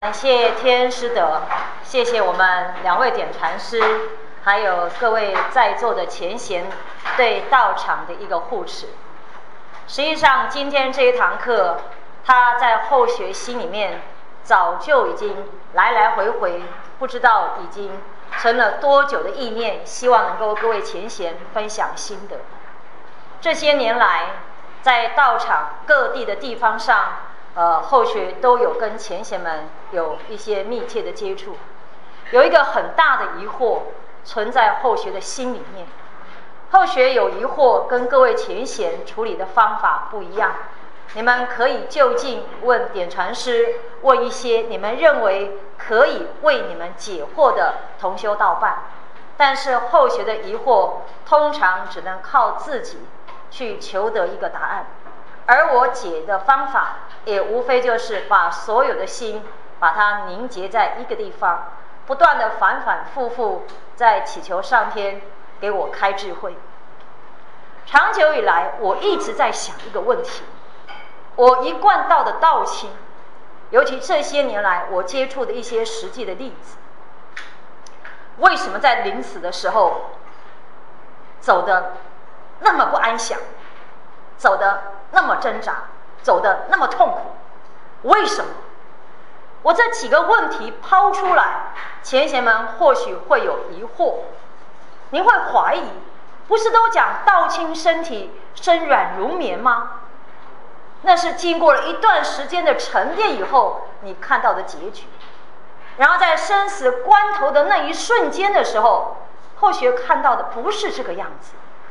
感谢天师德，谢谢我们2位点传师，还有各位在座的前贤对道场的一个护持。实际上，今天这一堂课，他在后学心里面早就已经来来回回，不知道已经存了多久的意念，希望能够各位前贤分享心得。这些年来，在道场各地的地方上，后学都有跟前贤们有一些密切的接触，有一个很大的疑惑存在后学的心里面。后学有疑惑，跟各位前贤处理的方法不一样。你们可以就近问点传师，问一些你们认为可以为你们解惑的同修道伴。但是后学的疑惑，通常只能靠自己去求得一个答案。而我解的方法，也无非就是把所有的心，把它凝结在一个地方，不断的反反复复，在祈求上天给我开智慧。长久以来，我一直在想一个问题：我一贯道的道亲，尤其这些年来我接触的一些实际的例子，为什么在临死的时候走得那么不安详，走得那么挣扎，走得那么痛苦？为什么？我这几个问题抛出来，前贤们或许会有疑惑，您会怀疑，不是都讲道亲身体身软如棉吗？那是经过了一段时间的沉淀以后，你看到的结局。然后在生死关头的那一瞬间的时候，后学看到的不是这个样子。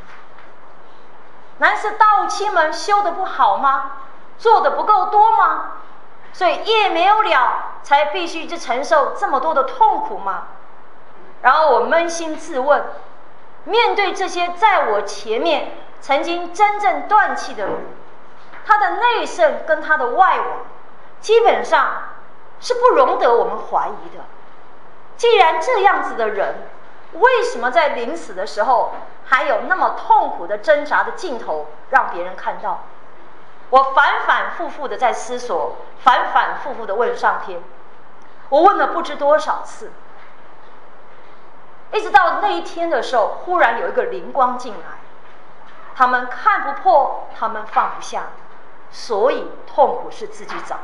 难是道亲们修得不好吗？做得不够多吗？所以业没有了，才必须去承受这么多的痛苦吗？然后我扪心自问，面对这些在我前面曾经真正断气的人，他的内圣跟他的外往，基本上是不容得我们怀疑的。既然这样子的人，为什么在临死的时候还有那么痛苦的挣扎的镜头让别人看到？我反反复复的在思索，反反复复的问上天，我问了不知多少次，一直到那一天的时候，忽然有一个灵光进来，他们看不破，他们放不下，所以痛苦是自己找的。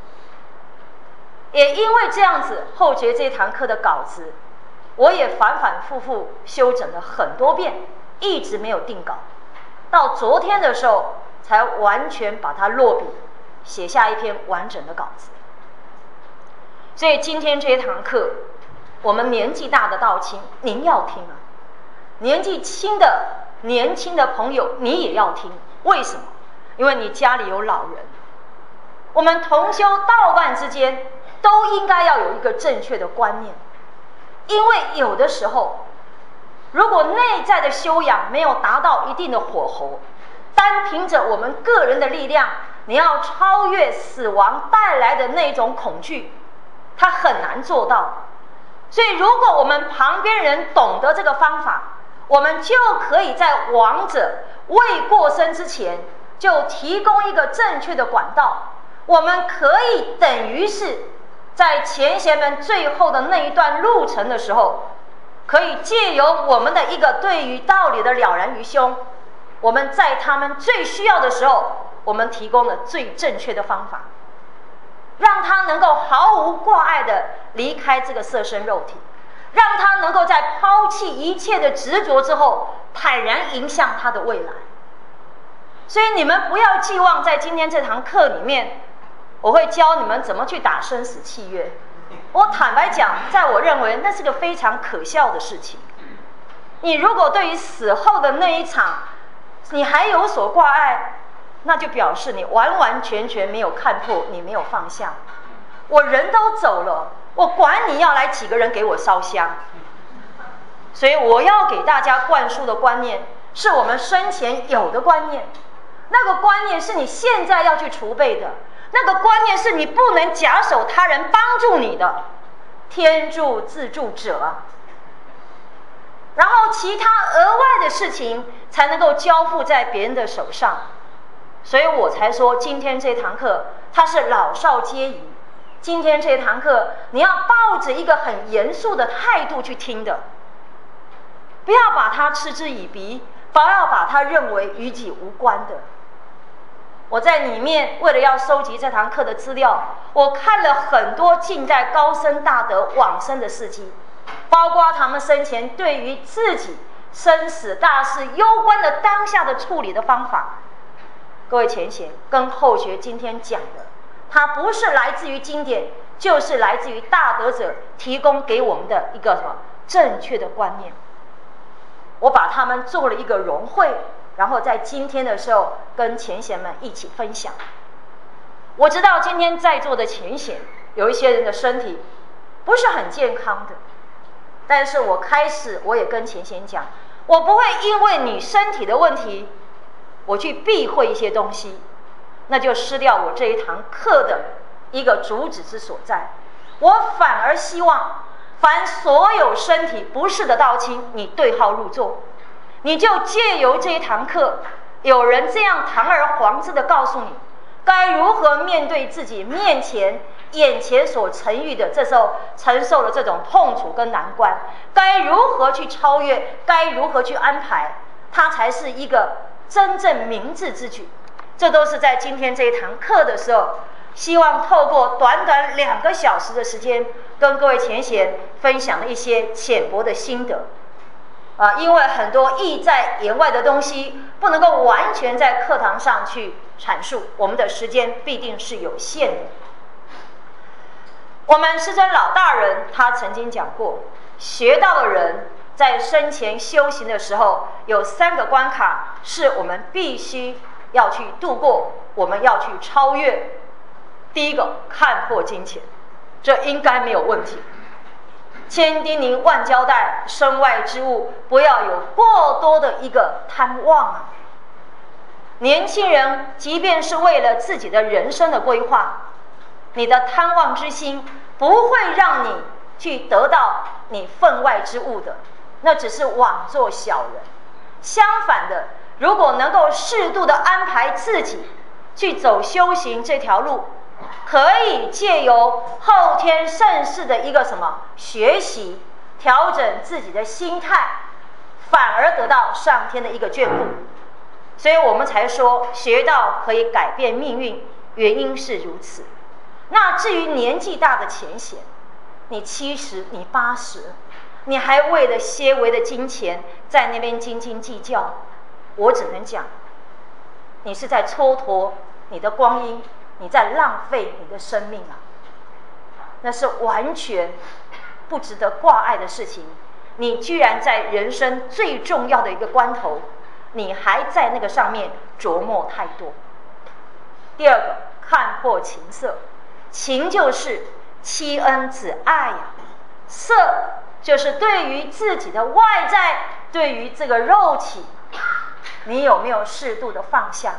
也因为这样子，后觉这堂课的稿子我也反反复复修整了很多遍，一直没有定稿，到昨天的时候才完全把它落笔，写下一篇完整的稿子。所以今天这一堂课，我们年纪大的道亲您要听啊，年纪轻的年轻的朋友你也要听。为什么？因为你家里有老人。我们同修道伴之间都应该要有一个正确的观念，因为有的时候，如果内在的修养没有达到一定的火候，单凭着我们个人的力量，你要超越死亡带来的那种恐惧，它很难做到。所以如果我们旁边人懂得这个方法，我们就可以在亡者未过身之前就提供一个正确的管道，我们可以等于是在前贤们最后的那一段路程的时候，可以借由我们的一个对于道理的了然于胸，我们在他们最需要的时候，我们提供了最正确的方法，让他能够毫无挂碍的离开这个色身肉体，让他能够在抛弃一切的执着之后，坦然迎向他的未来。所以你们不要寄望在今天这堂课里面，我会教你们怎么去打生死契约。我坦白讲，在我认为那是个非常可笑的事情。你如果对于死后的那一场你还有所挂碍，那就表示你完完全全没有看破，你没有放下。我人都走了，我管你要来几个人给我烧香。所以我要给大家灌输的观念，是我们生前有的观念，那个观念是你现在要去储备的，那个观念是你不能假手他人帮助你的，天助自助者。然后其他额外的事情才能够交付在别人的手上。所以我才说今天这堂课它是老少皆宜， 今天这堂课你要抱着一个很严肃的态度去听的，不要把它嗤之以鼻，不要把它认为与己无关的。我在里面为了要收集这堂课的资料，我看了很多近代高僧大德往生的事迹，包括他们生前对于自己生死大事攸关的当下的处理的方法。各位前贤跟后学今天讲的，它不是来自于经典，就是来自于大德者提供给我们的一个什么正确的观念。我把他们做了一个融汇，然后在今天的时候跟前贤们一起分享。我知道今天在座的前贤有一些人的身体不是很健康的，但是我也跟前贤讲，我不会因为你身体的问题我去避讳一些东西，那就失掉我这一堂课的一个主旨之所在。我反而希望凡所有身体不适的道亲，你对号入座，你就借由这一堂课，有人这样堂而皇之的告诉你该如何面对自己眼前所承遇的这时候承受的这种痛楚跟难关，该如何去超越，该如何去安排，它才是一个真正明智之举。这都是在今天这一堂课的时候，希望透过短短2个小时的时间，跟各位前贤分享了一些浅薄的心得。因为很多意在言外的东西不能够完全在课堂上去阐述，我们的时间必定是有限的。我们师尊老大人他曾经讲过，学道的人在生前修行的时候，有3个关卡是我们必须要去度过，我们要去超越。第一个，看破金钱，这应该没有问题。千叮咛万交代，身外之物不要有过多的一个贪妄啊。年轻人即便是为了自己的人生的规划，你的贪妄之心不会让你去得到你分外之物的，那只是枉做小人。相反的，如果能够适度的安排自己去走修行这条路，可以借由后天盛世的一个学习，调整自己的心态，反而得到上天的一个眷顾。所以我们才说学道可以改变命运，原因是如此。那至于年纪大的前贤，你70你80，你还为了些微的金钱在那边斤斤计较，我只能讲，你是在蹉跎你的光阴，你在浪费你的生命啊！那是完全不值得挂碍的事情。你居然在人生最重要的一个关头，你还在那个上面琢磨太多。第二个，看破情色，情就是妻恩子爱呀，色就是对于自己的外在，对于这个肉体，你有没有适度的放下？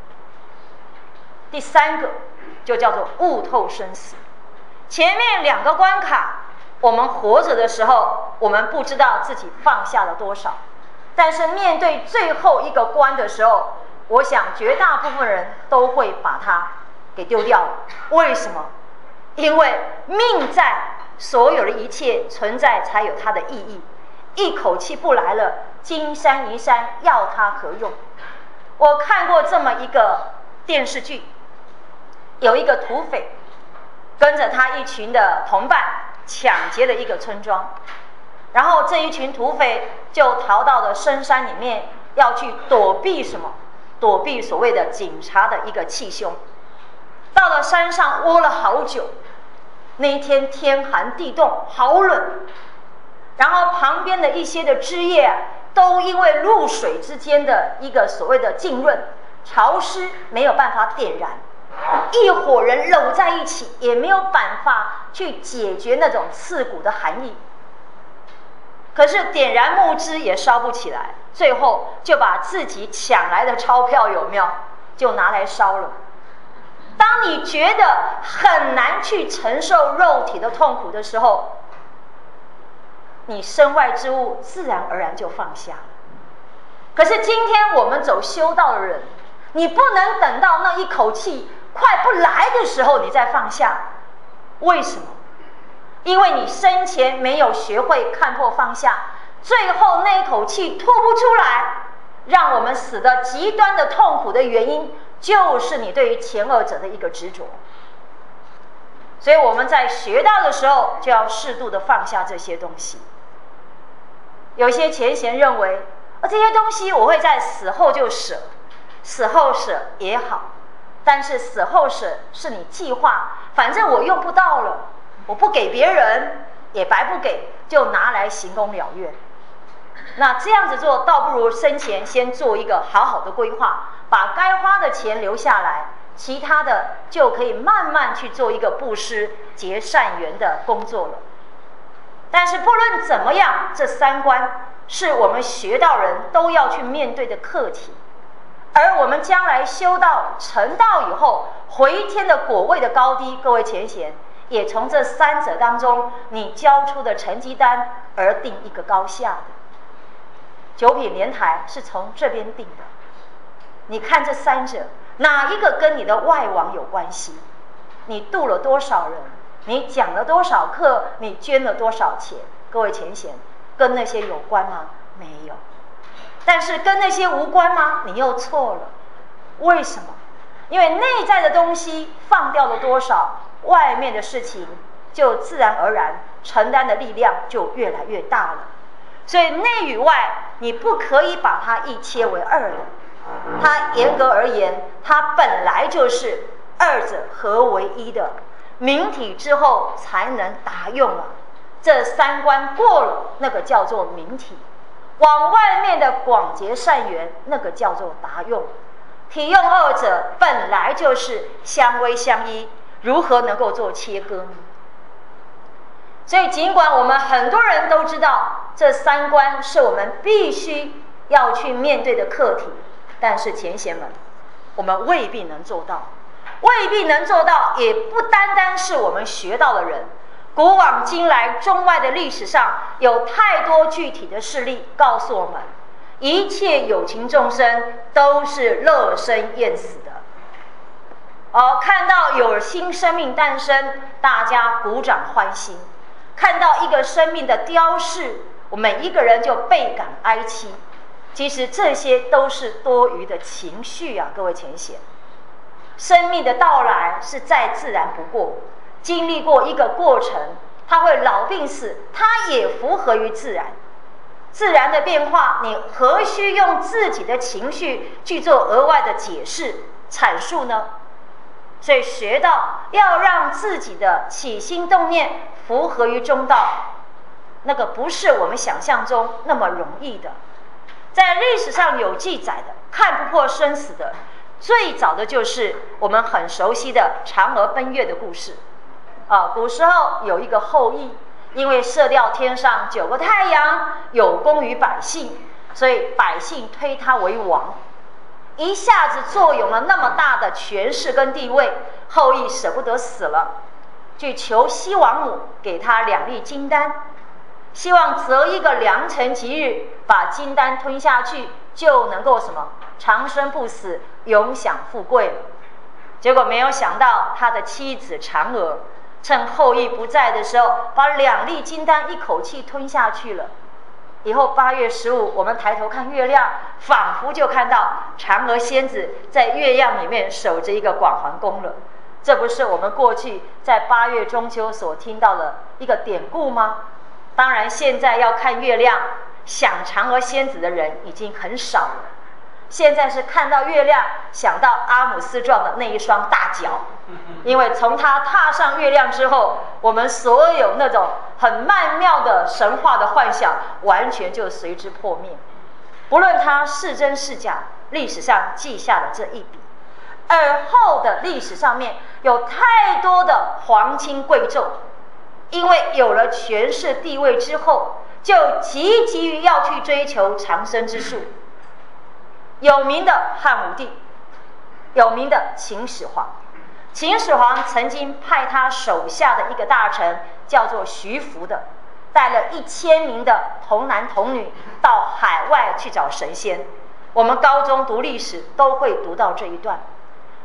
第3个就叫做悟透生死。前面2个关卡，我们活着的时候，我们不知道自己放下了多少，但是面对最后一个关的时候，我想绝大部分人都会把它给丢掉了。为什么？因为命在，所有的一切存在才有它的意义。一口气不来了，金山银山要它何用？我看过这么一个电视剧，有一个土匪跟着他一群的同伴抢劫了一个村庄，然后这一群土匪就逃到了深山里面，要去躲避什么？躲避所谓的警察的一个气凶。到了山上窝了好久，那一天天寒地冻，好冷，然后旁边的一些的枝叶都因为露水之间的一个所谓的浸润潮湿，没有办法点燃。一伙人搂在一起，也没有办法去解决那种刺骨的寒意。可是点燃木枝也烧不起来，最后就把自己抢来的钞票有没有，就拿来烧了。当你觉得很难去承受肉体的痛苦的时候，你身外之物自然而然就放下了。可是今天我们走修道的人，你不能等到那一口气快不来的时候你再放下， 为什么？因为你生前没有学会看破放下，最后那一口气吐不出来，让我们死得极端的痛苦的原因，就是你对于前二者的一个执着。所以我们在学到的时候，就要适度的放下这些东西。有些前贤认为，这些东西我会在死后就舍，死后舍也好，但是死后舍是你计划，反正我用不到了，我不给别人也白不给，就拿来行功了愿。那这样子做，倒不如生前先做一个好好的规划，把该花的钱留下来，其他的就可以慢慢去做一个布施结善缘的工作了。但是不论怎么样，这三观是我们学道人都要去面对的课题，而我们将来修道成道以后回天的果位的高低，各位前贤也从这三者当中你交出的成绩单而定一个高下的。九品莲台是从这边定的，你看这三者哪一个跟你的外往有关系？你度了多少人？你讲了多少课？你捐了多少钱？各位前贤，跟那些有关吗？没有。但是跟那些无关吗？你又错了。为什么？因为内在的东西放掉了多少，外面的事情就自然而然承担的力量就越来越大了。所以内与外你不可以把它一切为二的，它严格而言它本来就是二者合为一的，明体之后才能达用了。这三关过了，那个叫做明体，往外面的广结善缘，那个叫做达用。体用二者本来就是相偎相依，如何能够做切割呢？所以尽管我们很多人都知道这三关是我们必须要去面对的课题，但是前贤们，我们未必能做到。未必能做到，也不单单是我们学到的人。古往今来中外的历史上，有太多具体的事例告诉我们，一切有情众生都是乐生厌死的。看到有新生命诞生，大家鼓掌欢欣；看到一个生命的雕饰，我们每一个人就倍感哀戚。其实这些都是多余的情绪啊，各位前贤。生命的到来是再自然不过，经历过一个过程，它会老病死，它也符合于自然。自然的变化，你何须用自己的情绪去做额外的解释阐述呢？所以学道要让自己的起心动念符合于中道，那个不是我们想象中那么容易的。在历史上有记载的看不破生死的，最早的就是我们很熟悉的嫦娥奔月的故事。古时候有一个后羿，因为射掉天上9个太阳，有功于百姓，所以百姓推他为王，一下子坐拥了那么大的权势跟地位。后羿舍不得死了，去求西王母给他2粒金丹，希望择一个良辰吉日把金丹吞下去，就能够什么长生不死，永享富贵。结果没有想到他的妻子嫦娥趁后羿不在的时候，把2粒金丹一口气吞下去了。以后8月15，我们抬头看月亮，仿佛就看到嫦娥仙子在月亮里面守着一个广寒宫了。这不是我们过去在8月中秋所听到的一个典故吗？当然现在要看月亮想嫦娥仙子的人已经很少了，现在是看到月亮想到阿姆斯壮的那一双大脚，因为从他踏上月亮之后，我们所有那种很曼妙的神话的幻想完全就随之破灭。不论它是真是假，历史上记下了这一笔，而后的历史上面有太多的皇亲贵胄，因为有了权势地位之后，就急于要去追求长生之术。有名的汉武帝，有名的秦始皇。秦始皇曾经派他手下的一个大臣叫做徐福的，带了1000名的童男童女到海外去找神仙。我们高中读历史都会读到这一段。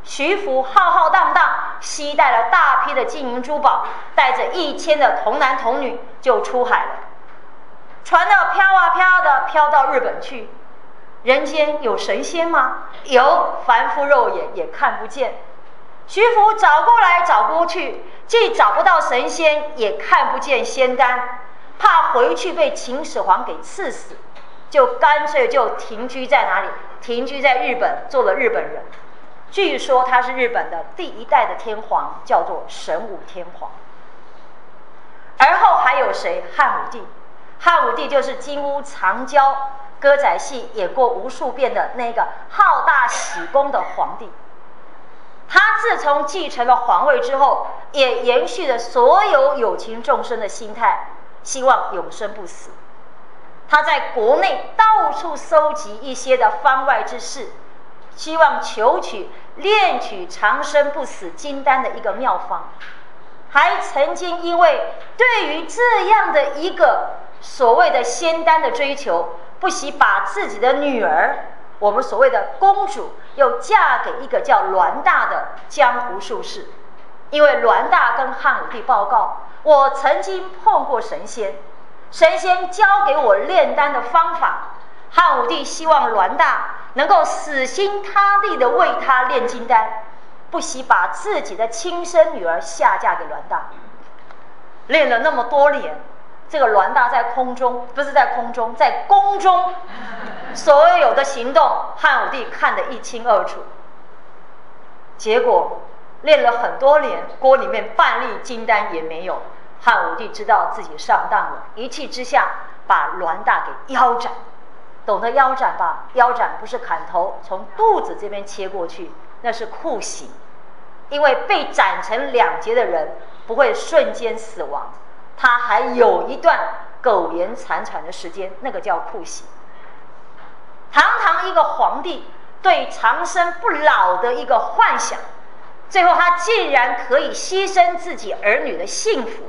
徐福浩浩荡荡携带了大批的金银珠宝，带着1000的童男童女就出海了。船呢飘啊飘的飘到日本去。人间有神仙吗？有，凡夫肉眼也看不见。徐福找过来找过去，既找不到神仙，也看不见仙丹，怕回去被秦始皇给赐死，就干脆就停居在哪里？停居在日本，做了日本人。据说他是日本的第1代的天皇，叫做神武天皇。而后还有谁？汉武帝。汉武帝就是金屋藏娇歌仔戏演过无数遍的那个好大喜功的皇帝。他自从继承了皇位之后，也延续了所有有情众生的心态，希望永生不死。他在国内到处搜集一些的方外之事，希望求取炼取长生不死金丹的一个妙方。还曾经因为对于这样的一个所谓的仙丹的追求，不惜把自己的女儿，我们所谓的公主，又嫁给一个叫栾大的江湖术士。因为栾大跟汉武帝报告，我曾经碰过神仙，神仙教给我炼丹的方法。汉武帝希望栾大能够死心塌地的为他炼金丹，不惜把自己的亲生女儿下嫁给栾大。练了那么多年，这个栾大在空中，不是在空中，在宫中，所有的行动，汉武帝看得一清二楚。结果练了很多年，锅里面半粒金丹也没有。汉武帝知道自己上当了，一气之下把栾大给腰斩。懂得腰斩吧？腰斩不是砍头，从肚子这边切过去，那是酷刑。因为被斩成2截的人不会瞬间死亡，他还有一段苟延残喘的时间，那个叫酷刑。堂堂一个皇帝对长生不老的一个幻想，最后他竟然可以牺牲自己儿女的幸福。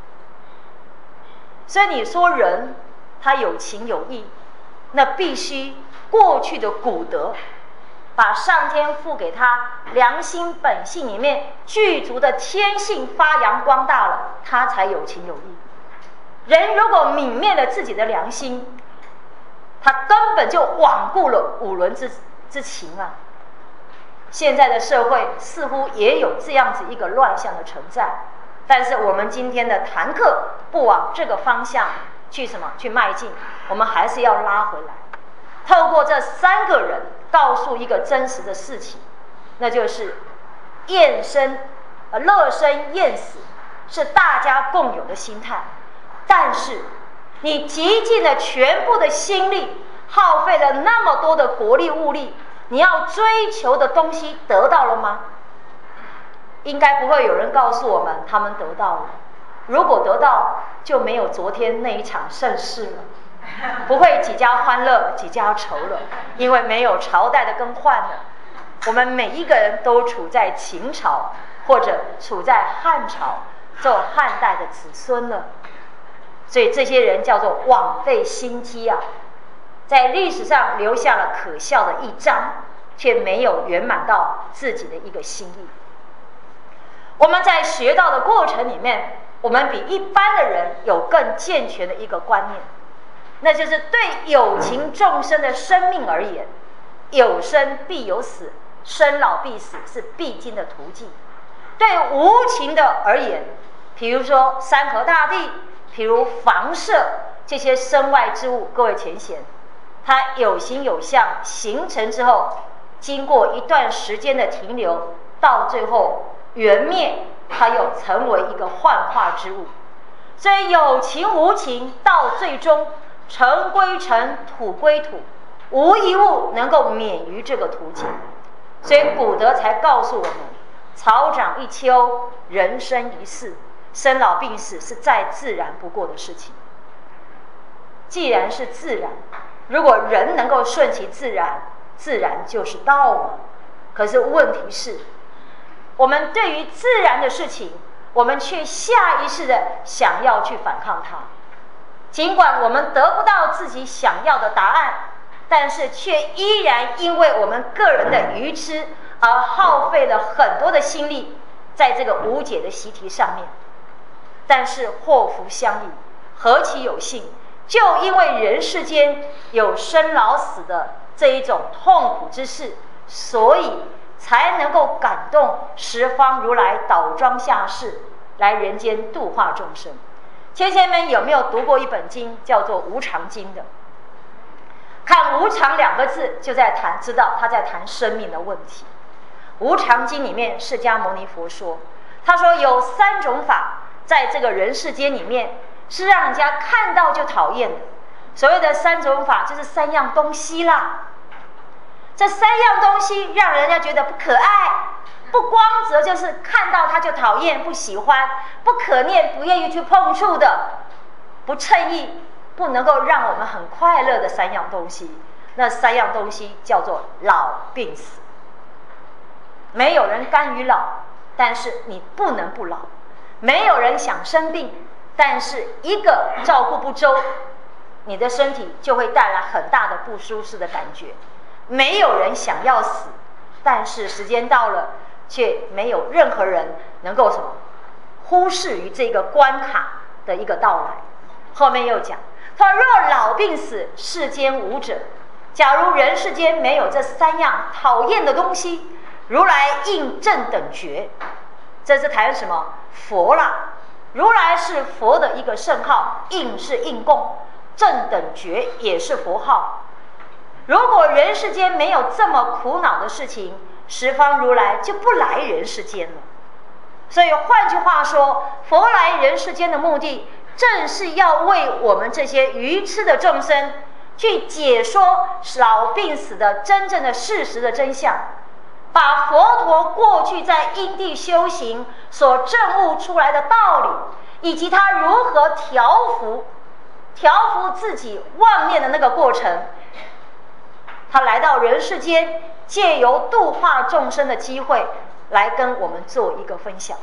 所以你说人他有情有义，那必须过去的古德，把上天赋给他良心本性里面具足的天性发扬光大了，他才有情有义。人如果泯灭了自己的良心，他根本就罔顾了五伦之情啊。现在的社会似乎也有这样子一个乱象的存在，但是我们今天的谈课不往这个方向去迈进，我们还是要拉回来，透过这3个人告诉一个真实的事情，那就是乐生厌死是大家共有的心态，但是你极尽了全部的心力，耗费了那么多的国力物力，你要追求的东西得到了吗？应该不会有人告诉我们他们得到了。如果得到，就没有昨天那一场盛世了，不会几家欢乐几家愁了，因为没有朝代的更换了。我们每一个人都处在秦朝或者处在汉朝，做汉代的子孙了。所以这些人叫做枉费心机啊，在历史上留下了可笑的一章，却没有圆满到自己的一个心意。我们在学到的过程里面，我们比一般的人有更健全的一个观念，那就是对有情众生的生命而言，有生必有死，生老必死是必经的途径。对无情的而言，比如说山河大地，比如房舍这些身外之物，各位前贤，它有形有相形成之后，经过一段时间的停留，到最后缘灭，它又成为一个幻化之物。所以有情无情，到最终尘归尘，土归土，无一物能够免于这个途径。所以古德才告诉我们，草长一秋，人生一世，生老病死是再自然不过的事情。既然是自然，如果人能够顺其自然，自然就是道嘛。可是问题是，我们对于自然的事情，我们却下意识的想要去反抗它。尽管我们得不到自己想要的答案，但是却依然因为我们个人的愚痴而耗费了很多的心力在这个无解的习题上面。但是祸福相依，何其有幸，就因为人世间有生老死的这一种痛苦之事，所以才能够感动十方如来倒装下世，来人间度化众生。千贤们有没有读过一本经叫做《无常经》的？看无常两个字就在谈，知道他在谈生命的问题。无常经里面释迦牟尼佛说，他说有3种法在这个人世间里面是让人家看到就讨厌的。所谓的3种法就是3样东西啦。这3样东西让人家觉得不可爱，不光则就是看到他就讨厌不喜欢，不可念不愿意去碰触的，不称意，不能够让我们很快乐的3样东西。那3样东西叫做老病死。没有人甘于老，但是你不能不老；没有人想生病，但是一个照顾不周，你的身体就会带来很大的不舒适的感觉。没有人想要死，但是时间到了，却没有任何人能够什么忽视于这个关卡的一个到来。后面又讲，他若老病死，世间无者。假如人世间没有这3样讨厌的东西，如来应正等觉。这是谈什么？佛啦。如来是佛的一个圣号，应是应供，正等觉也是佛号。如果人世间没有这么苦恼的事情，十方如来就不来人世间了。所以换句话说，佛来人世间的目的，正是要为我们这些愚痴的众生去解说老病死的真正的事实的真相，把佛陀过去在因地修行所证悟出来的道理，以及他如何调伏自己妄念的那个过程，他来到人世间，借由度化众生的机会来跟我们做一个分享。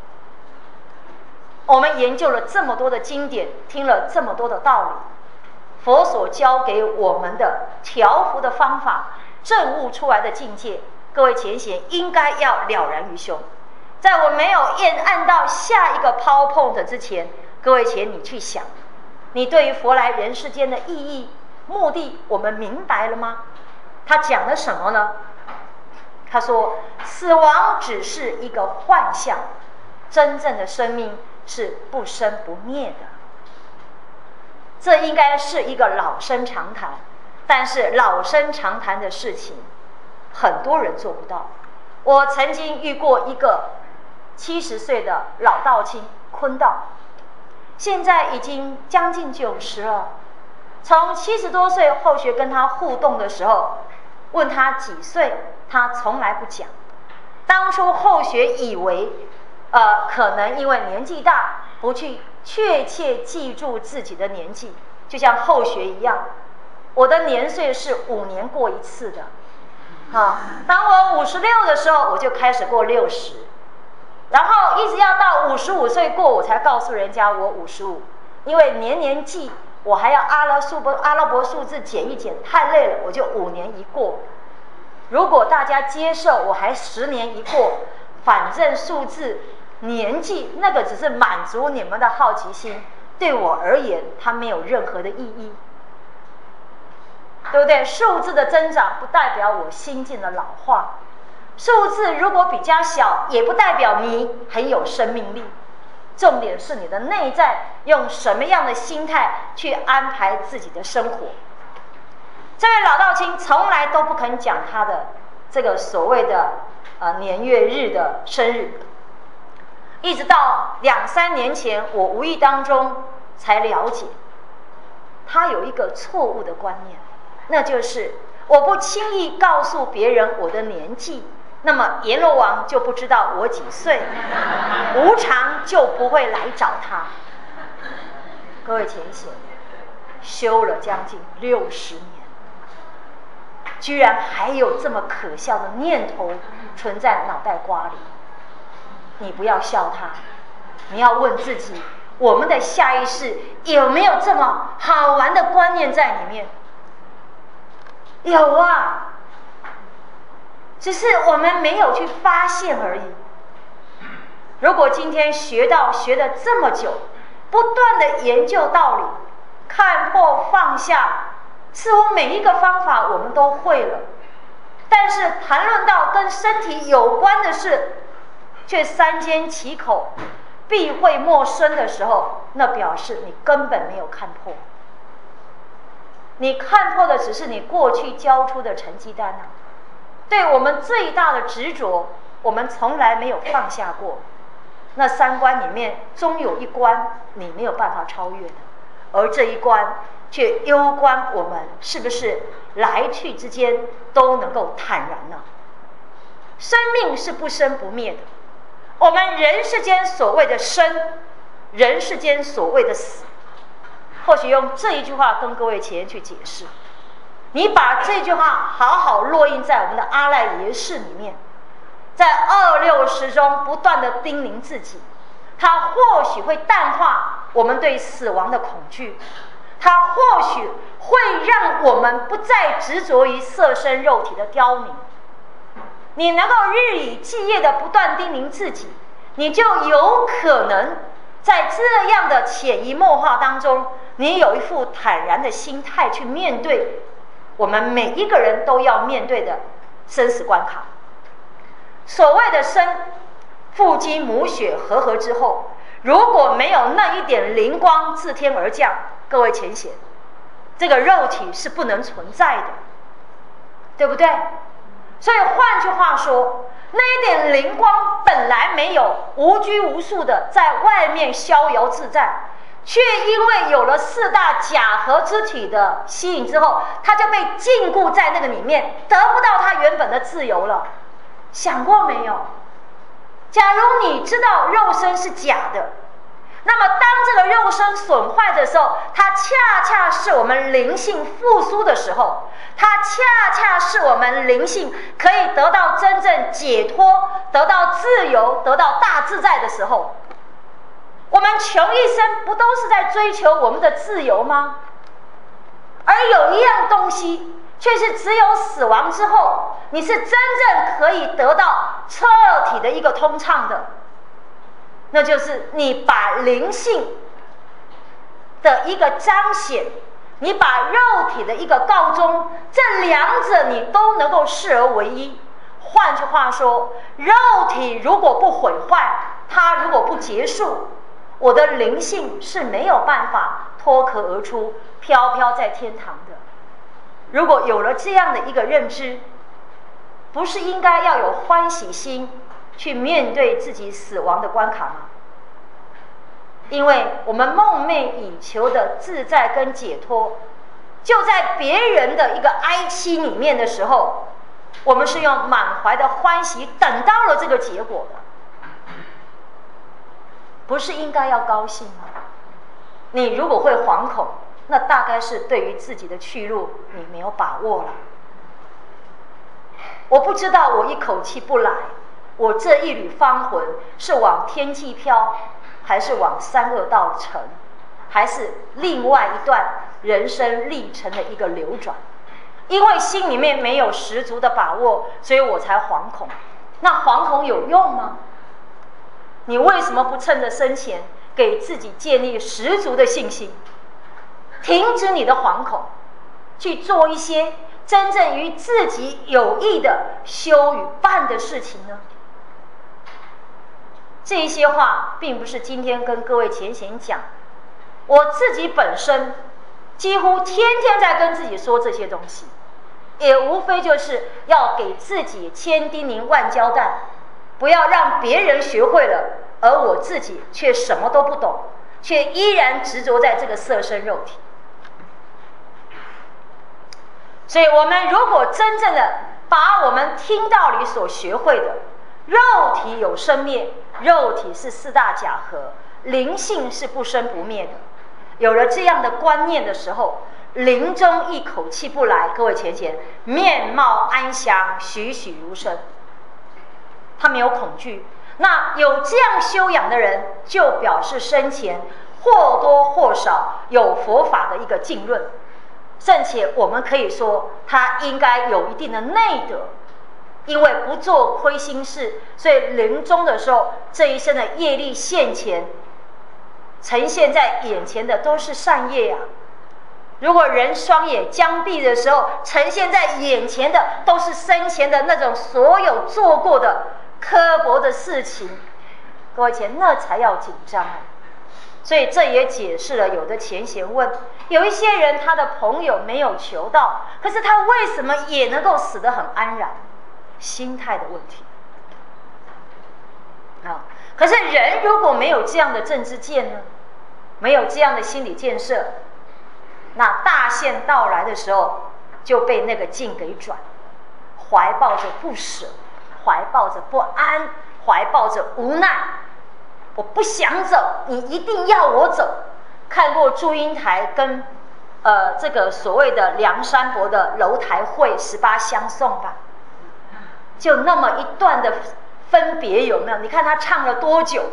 我们研究了这么多的经典，听了这么多的道理，佛所教给我们的调伏的方法，证悟出来的境界，各位前贤应该要了然于胸。在我没有按到下一个PowerPoint之前，各位前你去想，你对于佛来人世间的意义目的我们明白了吗？他讲了什么呢？他说死亡只是一个幻象，真正的生命是不生不灭的。这应该是一个老生常谈，但是老生常谈的事情很多人做不到。我曾经遇过一个70岁的老道亲坤道，现在已经将近90了。从70多岁后学跟他互动的时候，问他几岁，他从来不讲。当初后学以为可能因为年纪大，不去确切记住自己的年纪，就像后学一样，我的年岁是5年过一次的。当我56的时候，我就开始过60，然后一直要到55岁过，我才告诉人家我55，因为年年记，我还要阿拉伯数字减一减，太累了，我就5年一过。如果大家接受，我还10年一过，反正数字年纪那个只是满足你们的好奇心，对我而言它没有任何的意义，对不对？数字的增长不代表我心境的老化，数字如果比较小也不代表你很有生命力。重点是你的内在用什么样的心态去安排自己的生活。这位老道亲从来都不肯讲他的这个所谓的年月日的生日，一直到2、3年前，我无意当中才了解，他有一个错误的观念，那就是我不轻易告诉别人我的年纪，那么阎罗王就不知道我几岁，无常就不会来找他。各位前贤，修了将近60年，居然还有这么可笑的念头存在脑袋瓜里。你不要笑他，你要问自己，我们的下意识有没有这么好玩的观念在里面？有啊。 只是我们没有去发现而已。如果今天学了这么久，不断的研究道理，看破放下，似乎每一个方法我们都会了，但是谈论到跟身体有关的事，却三缄其口，避讳莫生的时候，那表示你根本没有看破。你看破的只是你过去交出的成绩单啊。对我们最大的执着，我们从来没有放下过。那三关里面，终有一关你没有办法超越的，而这一关却攸关我们是不是来去之间都能够坦然呢？生命是不生不灭的，我们人世间所谓的生，人世间所谓的死，或许用这一句话跟各位前人去解释。你把这句话好好落印在我们的阿赖耶识里面，在260中不断的叮咛自己，它或许会淡化我们对死亡的恐惧，它或许会让我们不再执着于色身肉体的凋零。你能够日以继夜的不断叮咛自己，你就有可能在这样的潜移默化当中，你有一副坦然的心态去面对我们每一个人都要面对的生死关卡。所谓的生，父精母血和之后，如果没有那一点灵光自天而降，各位浅显，这个肉体是不能存在的，对不对？所以换句话说，那一点灵光本来没有，无拘无束的在外面逍遥自在，却因为有了四大假合之体的吸引之后，他就被禁锢在那个里面，得不到他原本的自由了。想过没有？假如你知道肉身是假的，那么当这个肉身损坏的时候，它恰恰是我们灵性复苏的时候，它恰恰是我们灵性可以得到真正解脱、得到自由、得到大自在的时候。我们穷一生不都是在追求我们的自由吗？而有一样东西却是只有死亡之后，你是真正可以得到彻底的一个通畅的，那就是你把灵性的一个彰显，你把肉体的一个告终，这两者你都能够视而为一。换句话说，肉体如果不毁坏，它如果不结束，我的灵性是没有办法脱壳而出，飘飘在天堂的。如果有了这样的一个认知，不是应该要有欢喜心去面对自己死亡的关卡吗？因为我们梦寐以求的自在跟解脱，就在别人的一个哀戚里面的时候，我们是用满怀的欢喜等到了这个结果的，不是应该要高兴吗？你如果会惶恐，那大概是对于自己的去路你没有把握了。我不知道我一口气不来，我这一缕芳魂是往天际飘，还是往三恶道沉，还是另外一段人生历程的一个流转。因为心里面没有十足的把握，所以我才惶恐。那惶恐有用吗？你为什么不趁着生前给自己建立十足的信心，停止你的惶恐，去做一些真正于自己有益的修与办的事情呢？这些话并不是今天跟各位前贤讲，我自己本身几乎天天在跟自己说这些东西，也无非就是要给自己千叮咛万交代，不要让别人学会了，而我自己却什么都不懂，却依然执着在这个色身肉体。所以我们如果真正的把我们听道理所学会的，肉体有生灭，肉体是四大假合，灵性是不生不灭的，有了这样的观念的时候，临终一口气不来，各位前贤，面貌安详，栩栩如生，他没有恐惧。那有这样修养的人，就表示生前或多或少有佛法的一个浸润，甚且我们可以说他应该有一定的内德， 因为不做亏心事，所以临终的时候，这一生的业力现前，呈现在眼前的都是善业啊。如果人双眼僵闭的时候，呈现在眼前的都是生前的那种所有做过的刻薄的事情，各位前那才要紧张啊。所以这也解释了有的前贤问，有一些人他的朋友没有求到，可是他为什么也能够死得很安然？心态的问题啊。可是人如果没有这样的正知见呢，没有这样的心理建设，那大限到来的时候就被那个境给转，怀抱着不舍，怀抱着不安，怀抱着无奈，我不想走，你一定要我走。看过祝英台跟这个所谓的梁山伯的楼台会18相送吧，就那么一段的分别，有没有？你看他唱了多久？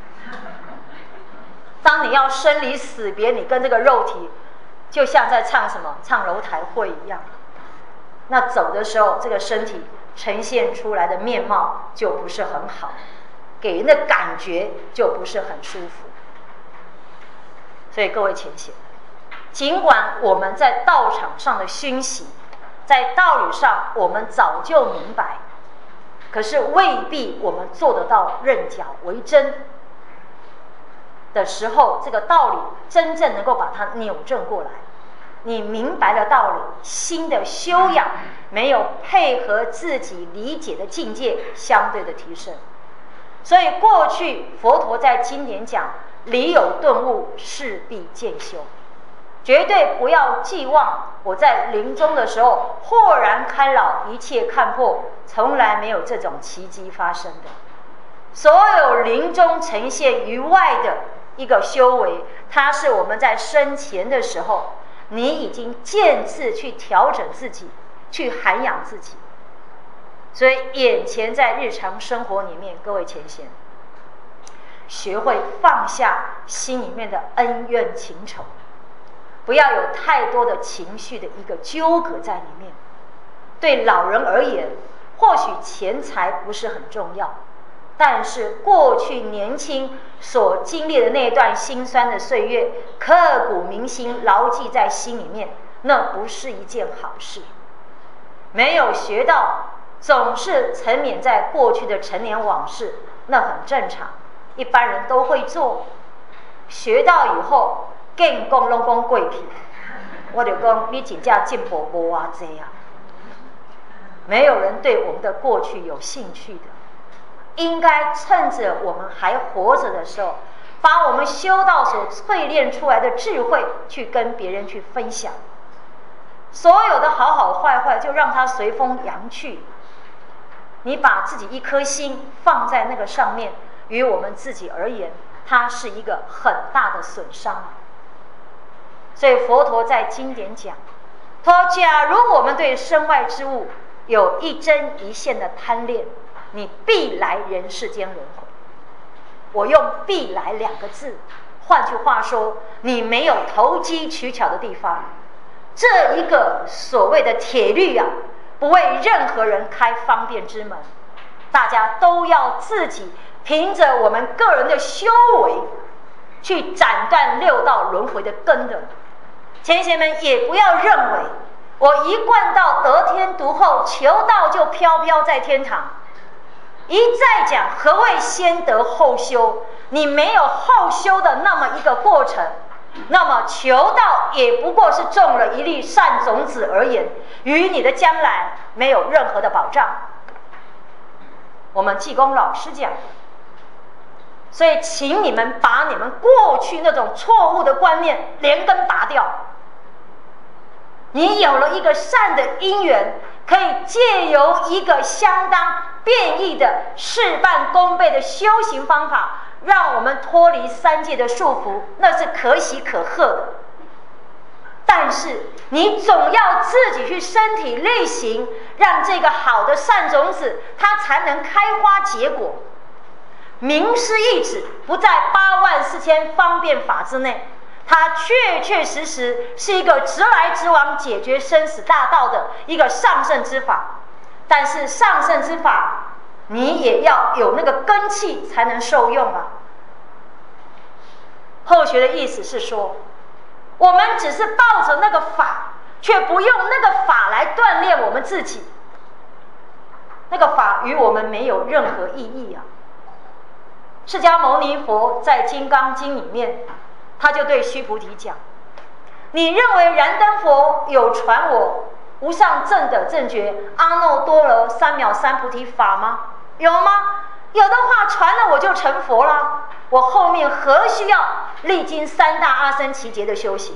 当你要生离死别，你跟这个肉体就像在唱什么？唱楼台会一样。那走的时候，这个身体呈现出来的面貌就不是很好，给人的感觉就不是很舒服。所以各位前贤，尽管我们在道场上的熏习，在道理上我们早就明白，可是未必我们做得到认假为真的时候，这个道理真正能够把它扭正过来。你明白了道理，心的修养没有配合自己理解的境界相对的提升。所以过去佛陀在经典讲，理有顿悟，势必渐修，绝对不要寄望我在临终的时候豁然开朗，一切看破，从来没有这种奇迹发生的。所有临终呈现于外的一个修为，它是我们在生前的时候，你已经渐次去调整自己，去涵养自己。所以眼前在日常生活里面，各位前贤，学会放下心里面的恩怨情仇，不要有太多的情绪的一个纠葛在里面。对老人而言，或许钱财不是很重要，但是过去年轻所经历的那段辛酸的岁月，刻骨铭心，牢记在心里面，那不是一件好事。没有学到，总是沉湎在过去的陈年往事，那很正常，一般人都会做。学到以后，更讲拢讲过去，我就讲你真正进步无偌济啊。没有人对我们的过去有兴趣的，应该趁着我们还活着的时候，把我们修道所淬炼出来的智慧去跟别人去分享。所有的好好坏坏就让它随风扬去，你把自己一颗心放在那个上面，于我们自己而言，它是一个很大的损伤。所以佛陀在经典讲，说假如我们对身外之物有一针一线的贪恋，你必来人世间轮回。我用必来2个字，换句话说，你没有投机取巧的地方。这一个所谓的铁律啊，不为任何人开方便之门，大家都要自己凭着我们个人的修为去斩断6道轮回的根的。前贤们也不要认为我一贯到得天独厚，求道就飘飘在天堂。一再讲何谓先得后修，你没有后修的那么一个过程，那么求道也不过是种了一粒善种子而言，与你的将来没有任何的保障。我们济公老师讲，所以请你们把你们过去那种错误的观念连根拔掉。你有了一个善的因缘，可以借由一个相当变异的事半功倍的修行方法，让我们脱离3界的束缚，那是可喜可贺的。但是你总要自己去身体力行，让这个好的善种子它才能开花结果。名师一指不在84000方便法之内，它确确实实是一个直来直往解决生死大道的一个上圣之法。 但是上乘之法，你也要有那个根器才能受用啊。后学的意思是说，我们只是抱着那个法，却不用那个法来锻炼我们自己，那个法与我们没有任何意义啊。释迦牟尼佛在《金刚经》里面，他就对须菩提讲：你认为燃灯佛有传我无上正等正觉阿耨多罗三藐三菩提法吗？有吗？有的话传了我就成佛了，我后面何须要历经三大阿僧祇劫的修行？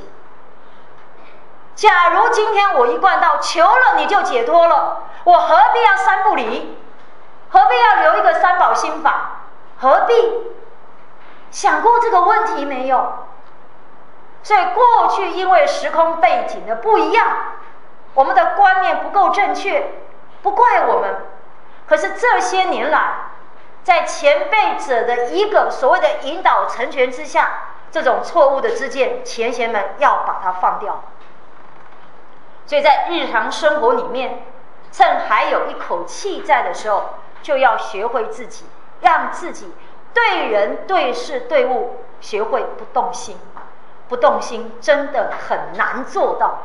假如今天我一贯道求了你就解脱了，我何必要三不离？何必要留一个三宝心法？何必？想过这个问题没有？所以过去因为时空背景的不一样，我们的观念不够正确，不怪我们。可是这些年来，在前辈者的一个所谓的引导成全之下，这种错误的知见，前贤们要把它放掉。所以在日常生活里面，趁还有一口气在的时候，就要学会自己，让自己对人对事对物学会不动心。不动心真的很难做到。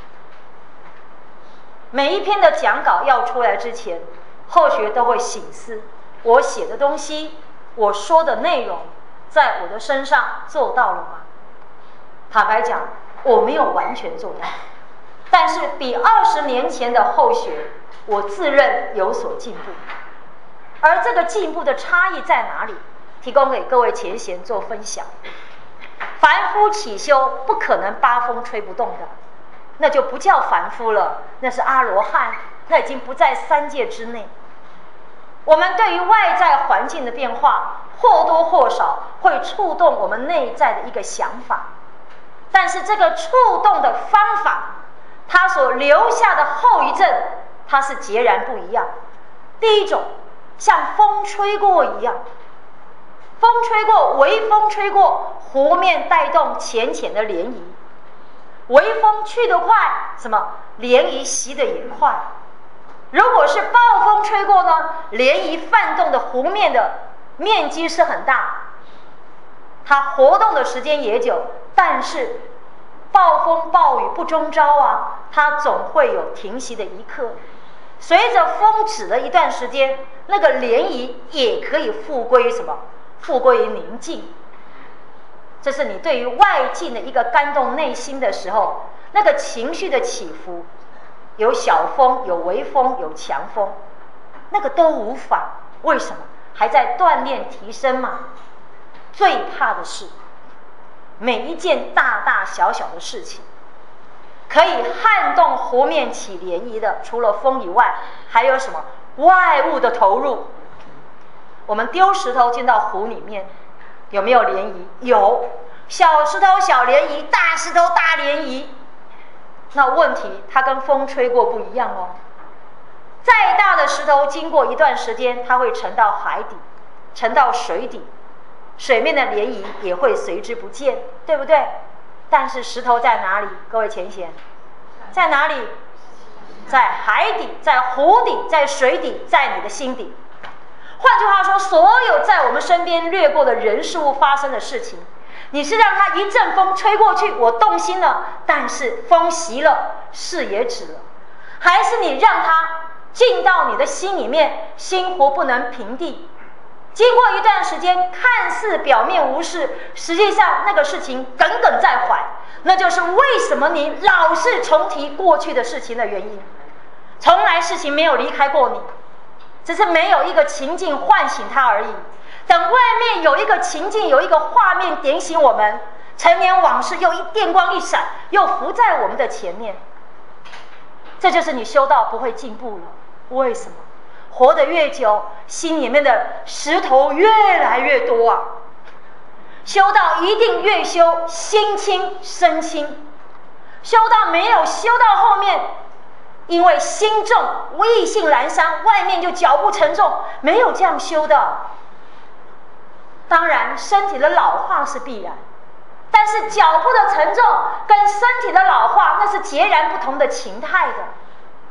每一篇的讲稿要出来之前，后学都会省思，我写的东西，我说的内容，在我的身上做到了吗？坦白讲，我没有完全做到，但是比20年前的后学，我自认有所进步。而这个进步的差异在哪里？提供给各位前贤做分享。凡夫起修不可能八风吹不动的，那就不叫凡夫了，那是阿罗汉，那已经不在三界之内。我们对于外在环境的变化，或多或少会触动我们内在的一个想法，但是这个触动的方法，它所留下的后遗症，它是截然不一样。第一种，像风吹过一样，风吹过，微风吹过，湖面带动浅浅的涟漪。微风去得快，什么？涟漪袭得也快。如果是暴风吹过呢，涟漪泛动的湖面的面积是很大，它活动的时间也久，但是暴风暴雨不终朝啊，它总会有停息的一刻。随着风止了一段时间，那个涟漪也可以复归什么？复归于宁静。这是你对于外境的一个感动内心的时候，那个情绪的起伏，有小风，有微风，有强风，那个都无妨。为什么？还在锻炼提升嘛。最怕的是每一件大大小小的事情，可以撼动湖面起涟漪的，除了风以外，还有什么？外物的投入。我们丢石头进到湖里面，有没有涟漪？有。小石头小涟漪，大石头大涟漪。那问题它跟风吹过不一样哦。再大的石头经过一段时间，它会沉到海底，沉到水底，水面的涟漪也会随之不见，对不对？但是石头在哪里？各位前贤，在哪里？在海底，在湖底，在水底，在你的心底。换句话说，所有在我们身边掠过的人事物发生的事情，你是让它一阵风吹过去，我动心了，但是风息了，事也止了，还是你让它进到你的心里面，心湖不能平地，经过一段时间，看似表面无事，实际上那个事情耿耿在怀，那就是为什么你老是重提过去的事情的原因。从来事情没有离开过你，只是没有一个情境唤醒它而已。等外面有一个情境，有一个画面点醒我们，陈年往事又一电光一闪，又浮在我们的前面。这就是你修道不会进步了。为什么？活得越久，心里面的石头越来越多啊。修道一定越修心轻身轻，修道没有修到后面，因为心重意兴阑珊，外面就脚步沉重，没有这样修的。当然身体的老化是必然，但是脚步的沉重跟身体的老化那是截然不同的情态的。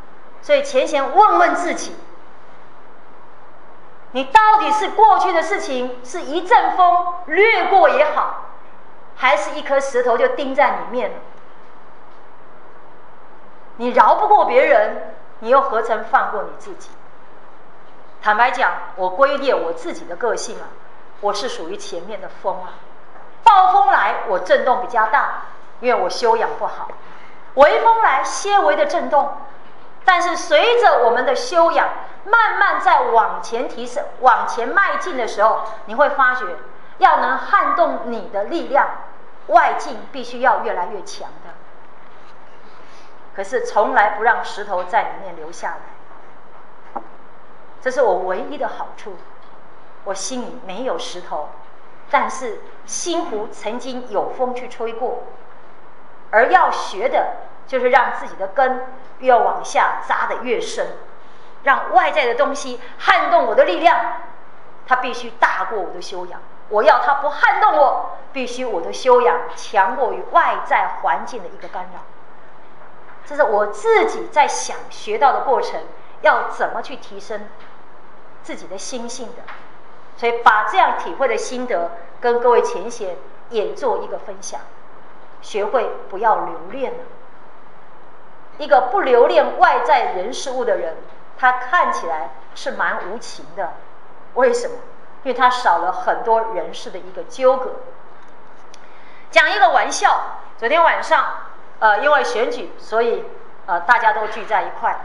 所以前贤问问自己，你到底是过去的事情是一阵风掠过也好，还是一颗石头就钉在里面了？你饶不过别人，你又何曾放过你自己？坦白讲，我归列我自己的个性啊，我是属于前面的风啊。暴风来，我震动比较大，因为我修养不好；微风来，些微的震动。但是随着我们的修养慢慢在往前提升、往前迈进的时候，你会发觉，要能撼动你的力量，外境必须要越来越强的。可是从来不让石头在里面留下来，这是我唯一的好处。我心里没有石头，但是心湖曾经有风去吹过，而要学的就是让自己的根越往下扎得越深，让外在的东西撼动我的力量，它必须大过我的修养。我要它不撼动我，必须我的修养强过于外在环境的一个干扰。这是我自己在想学到的过程，要怎么去提升自己的心性的。所以把这样体会的心得跟各位前贤也做一个分享，学会不要留恋了。一个不留恋外在人事物的人，他看起来是蛮无情的。为什么？因为他少了很多人事的一个纠葛。讲一个玩笑，昨天晚上因为选举，所以大家都聚在一块。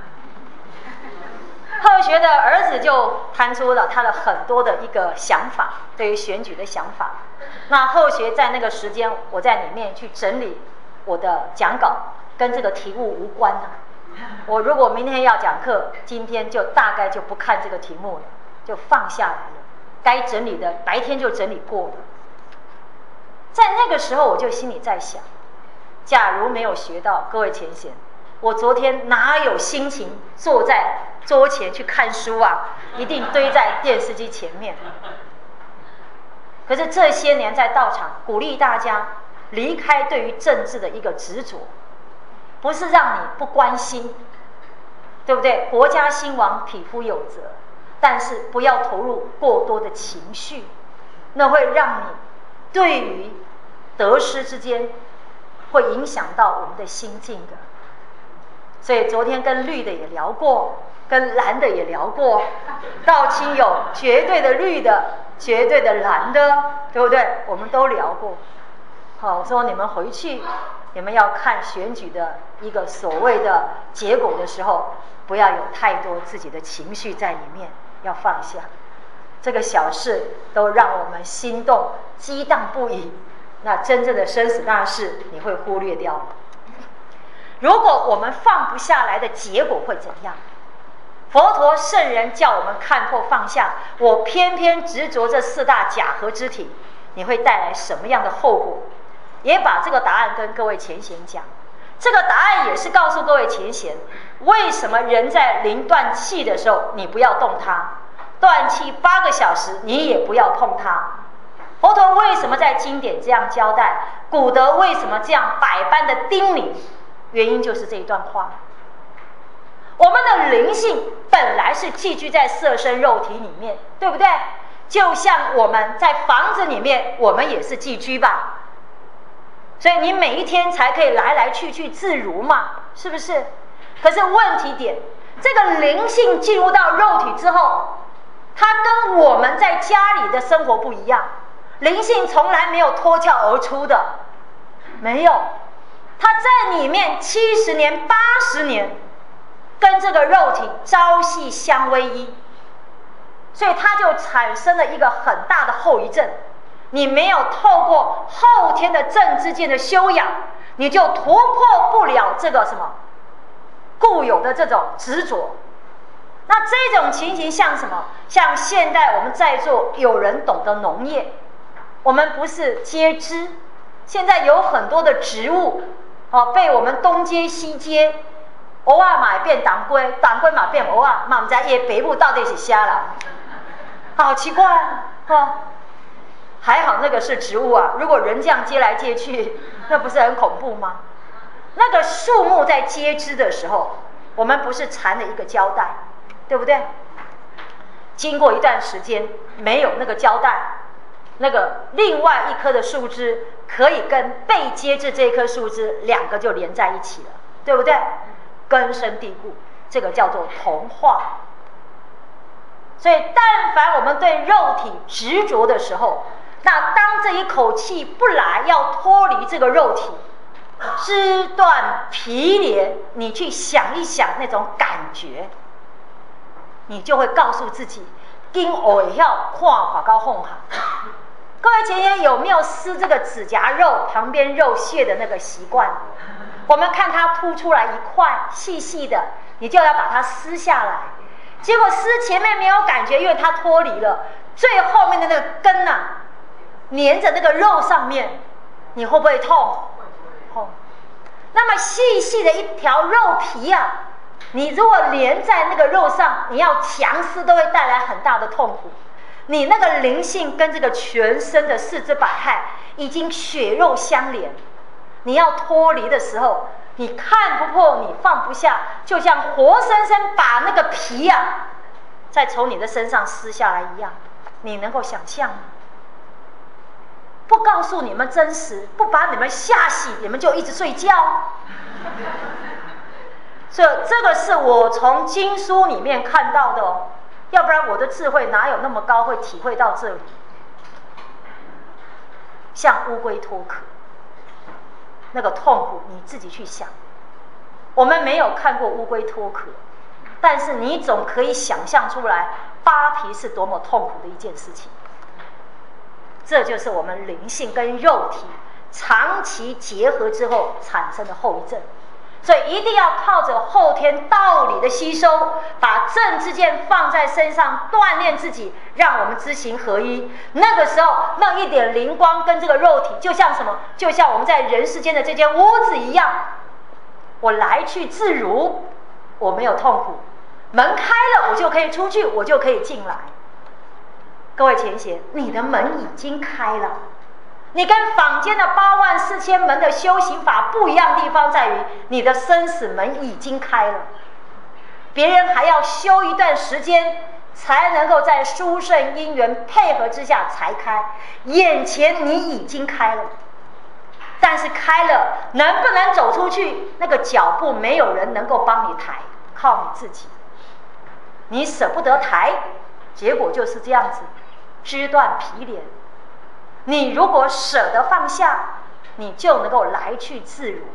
后学的儿子就摊出了他的很多的一个想法，对于选举的想法。那后学在那个时间，我在里面去整理我的讲稿，跟这个题目无关啊。我如果明天要讲课，今天就大概就不看这个题目了，就放下来了。该整理的白天就整理过了。在那个时候，我就心里在想，假如没有学到各位前贤，我昨天哪有心情坐在桌前去看书啊？一定堆在电视机前面。可是这些年在道场鼓励大家离开对于政治的一个执着，不是让你不关心，对不对？国家兴亡，匹夫有责，但是不要投入过多的情绪，那会让你对于得失之间会影响到我们的心境的。所以昨天跟绿的也聊过，跟蓝的也聊过，道清有绝对的绿的，绝对的蓝的，对不对？我们都聊过。好，我说你们回去，你们要看选举的一个所谓的结果的时候，不要有太多自己的情绪在里面，要放下。这个小事都让我们心动激荡不已，那真正的生死大事你会忽略掉了。如果我们放不下来的结果会怎样？佛陀圣人叫我们看破放下，我偏偏执着这四大假合之体，你会带来什么样的后果？也把这个答案跟各位前贤讲。这个答案也是告诉各位前贤，为什么人在临断气的时候你不要动它，断气8个小时你也不要碰它。佛陀为什么在经典这样交代？古德为什么这样百般的叮咛？原因就是这一段话。我们的灵性本来是寄居在色身肉体里面，对不对？就像我们在房子里面，我们也是寄居吧。所以你每一天才可以来来去去自如嘛，是不是？可是问题点，这个灵性进入到肉体之后，它跟我们在家里的生活不一样。灵性从来没有脱壳而出的，没有，它在里面70年、80年，跟这个肉体朝夕相偎依，所以它就产生了一个很大的后遗症。你没有透过后天的正知见的修养，你就突破不了这个什么固有的这种执着。那这种情形像什么？像现在我们在座有人懂得农业，我们不是接枝，现在有很多的植物被我们东接西接，偶尔嘛变当归，当归嘛变偶尔，嘛我们在叶北部到底是瞎了，好奇怪啊！还好那个是植物啊，如果人这样接来接去，那不是很恐怖吗？那个树木在接枝的时候， 我们不是缠了一个胶带，对不对？经过一段时间没有那个胶带，那个另外一棵的树枝可以跟被接至这棵树枝两个就连在一起了，对不对？根深蒂固，这个叫做同化。所以但凡我们对肉体执着的时候，那当这一口气不来，要脱离这个肉体，肢断皮连，你去想一想那种感觉，你就会告诉自己今后要看法高哄哈。各位前言有没有撕这个指甲肉旁边肉屑的那个习惯？我们看它凸出来一块细细的，你就要把它撕下来。结果撕前面没有感觉，因为它脱离了，最后面的那个根啊，粘着那个肉上面，你会不会痛？痛。那么细细的一条肉皮啊，你如果连在那个肉上，你要强撕都会带来很大的痛苦。你那个灵性跟这个全身的四肢百骸已经血肉相连，你要脱离的时候，你看不破，你放不下，就像活生生把那个皮啊，再从你的身上撕下来一样。你能够想象吗？不告诉你们真实，不把你们吓醒，你们就一直睡觉。这个是我从经书里面看到的哦，要不然我的智慧哪有那么高，会体会到这里。像乌龟脱壳那个痛苦，你自己去想。我们没有看过乌龟脱壳，但是你总可以想象出来扒皮是多么痛苦的一件事情。这就是我们灵性跟肉体长期结合之后产生的后遗症。所以一定要靠着后天道理的吸收，把正知见放在身上，锻炼自己，让我们知行合一。那个时候那一点灵光跟这个肉体就像什么？就像我们在人世间的这间屋子一样，我来去自如，我没有痛苦，门开了我就可以出去，我就可以进来。各位前贤，你的门已经开了。你跟坊间的84000门的修行法不一样的地方在于，你的生死门已经开了，别人还要修一段时间，才能够在殊胜因缘配合之下才开。眼前你已经开了，但是开了能不能走出去，那个脚步没有人能够帮你抬，靠你自己。你舍不得抬，结果就是这样子，肢断皮连。你如果舍得放下，你就能够来去自如。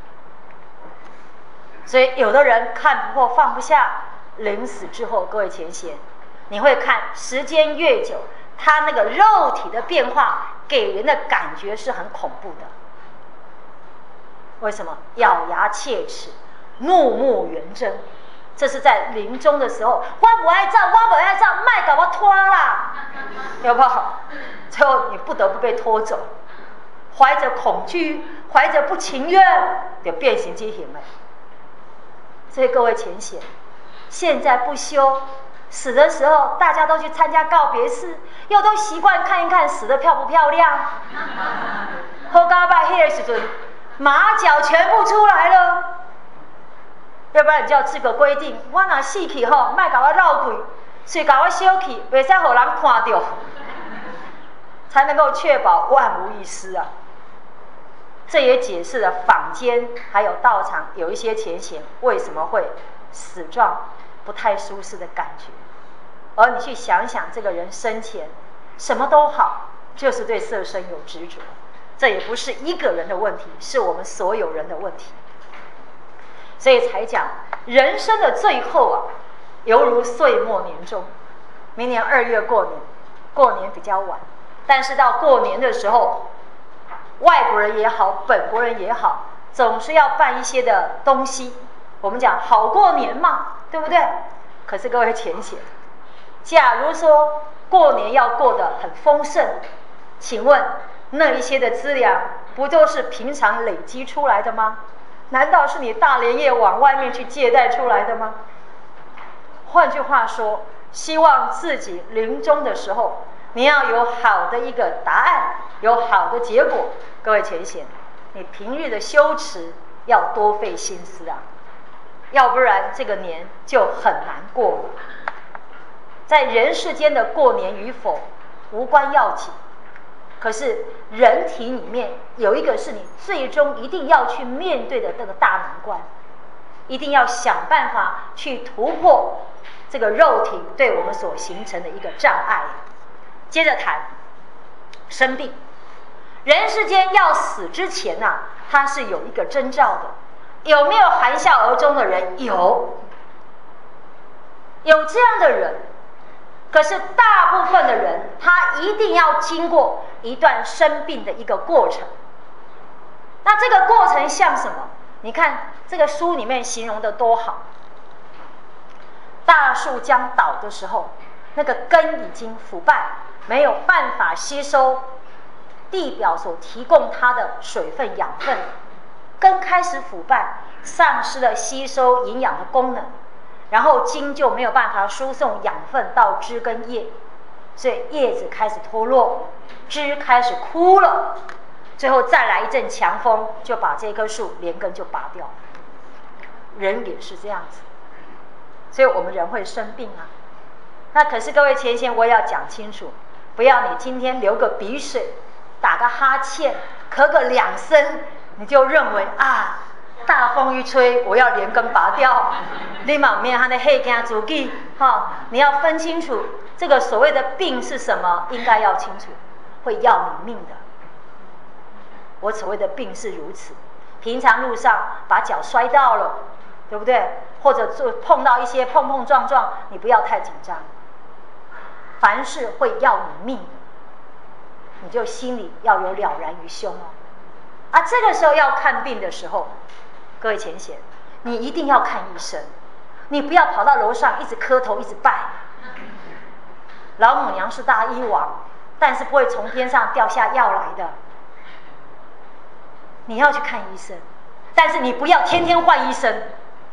所以有的人看不破放不下，临死之后，各位前贤，你会看时间越久，他那个肉体的变化给人的感觉是很恐怖的。为什么？咬牙切齿，怒目圆睁，这是在临终的时候，我不爱照，我不爱照，卖给我拖啦，有没有？最后你不得不被拖走，怀着恐惧，怀着不情愿，就变形畸形了。所以各位前贤，现在不修，死的时候大家都去参加告别式，又都习惯看一看死的漂不漂亮。好到拜那个时阵，马脚全部出来了。要不然你就要制个规定，我若死去吼，莫甲我绕开，随甲我烧去，袂使让人看到，才能够确保万无一失啊。这也解释了坊间还有道场有一些前贤为什么会死状不太舒适的感觉。而你去想想，这个人生前什么都好，就是对色身有执着。这也不是一个人的问题，是我们所有人的问题。所以才讲人生的最后啊，犹如岁末年终。明年2月过年，过年比较晚，但是到过年的时候，外国人也好，本国人也好，总是要办一些的东西。我们讲好过年嘛，对不对？可是各位前贤，假如说过年要过得很丰盛，请问那一些的资粮不就是平常累积出来的吗？难道是你大连夜往外面去借贷出来的吗？换句话说，希望自己临终的时候，你要有好的一个答案，有好的结果。各位前贤，你平日的修持要多费心思啊。 要不然这个年就很难过了。在人世间的过年与否无关要紧，可是人体里面有一个是你最终一定要去面对的那个大难关，一定要想办法去突破这个肉体对我们所形成的一个障碍。接着谈生病，人世间要死之前啊，它是有一个征兆的。有没有含笑而终的人？有这样的人。可是大部分的人，他一定要经过一段生病的一个过程。那这个过程像什么？你看这个书里面形容的多好。大树将倒的时候，那个根已经腐败，没有办法吸收地表所提供它的水分养分，根开始腐败，丧失了吸收营养的功能，然后茎就没有办法输送养分到枝跟叶，所以叶子开始脱落，枝开始枯了，最后再来一阵强风，就把这棵树连根就拔掉了。人也是这样子，所以我们人会生病啊。那可是各位前贤，我也要讲清楚，不要你今天流个鼻水，打个哈欠，咳个2声，你就认为啊，大风一吹，我要连根拔掉。你满面他的黑惊主义哈，你要分清楚这个所谓的病是什么，应该要清楚，会要你命的。我所谓的病是如此，平常路上把脚摔到了，对不对？或者碰到一些碰碰撞撞，你不要太紧张。凡事会要你命的，你就心里要有了然于胸哦。啊，这个时候要看病的时候，各位前贤，你一定要看医生，你不要跑到楼上一直磕头一直拜。老母娘是大医王，但是不会从天上掉下药来的。你要去看医生，但是你不要天天换医生。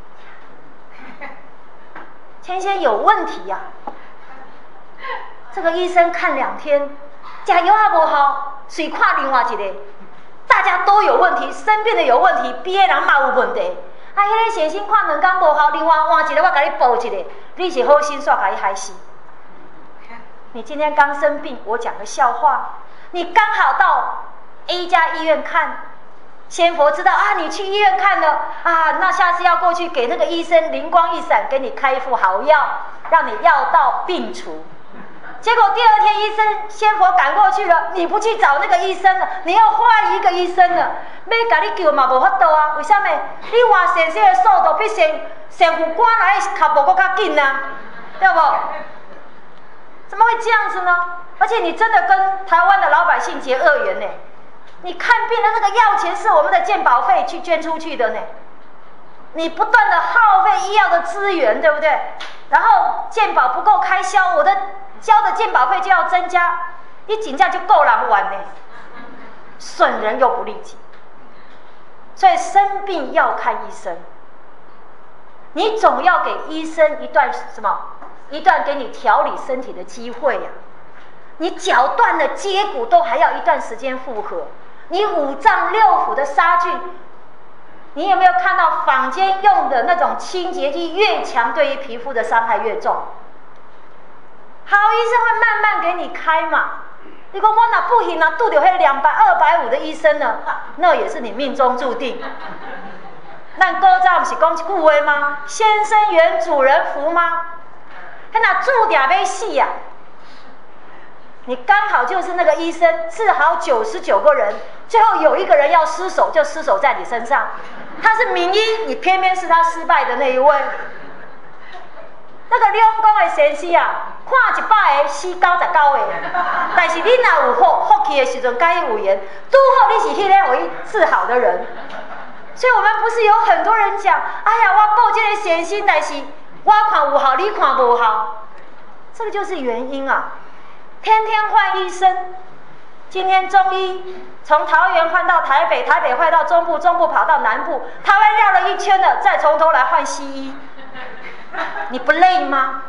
前贤有问题呀、这个医生看2天，加油也不好，随看另外一个。大家都有问题，生病的有问题，别人嘛有问题。啊，迄个先生看2天不好，另外换一个我给你补一个，你是好心煞给你害死。你今天刚生病，我讲个笑话，你刚好到 A 家医院看，仙佛知道啊，你去医院看了啊，那下次要过去给那个医生灵光一闪，给你开一副好药，让你药到病除。结果第2天医生仙佛赶过去了，你不去找那个医生了，你要换一个医生了，要甲你救嘛无法度啊？为什么？你换先生的速度比先副官来脚步更较紧啊，对不？怎么会这样子呢？而且你真的跟台湾的老百姓结恶缘呢？你看病的那个药钱是我们的健保费去捐出去的呢，你不断的耗费医药的资源，对不对？然后健保不够开销，我的交的健保费就要增加，你真正就够人玩呢，损人又不利己。所以生病要看医生，你总要给医生一段什么？一段给你调理身体的机会呀、你脚断了接骨都还要一段时间复合，你5脏6腑的杀菌，你有没有看到坊间用的那种清洁剂越强，对于皮肤的伤害越重？好医生会慢慢给你开嘛。你说我哪不行啊，拄到那200、250的医生呢，那也是你命中注定。咱古早不是讲一句话吗？先生缘，主人福吗？那注定要死呀！你刚好就是那个医生治好99个人，最后有1个人要失手，就失手在你身上。他是名医，你偏偏是他失败的那一位。那个两公的先生啊，看100个死99个，但是你若有福气的时阵，甲伊有缘，拄好你是迄个互伊治好的人。所以我们不是有很多人讲，哎呀，我报这个先生，但是我看有效，你看无效，这个就是原因啊。天天换医生，今天中医从桃园换到台北，台北换到中部，中部跑到南部，台湾绕了1圈了，再从头来换西医，你不累吗？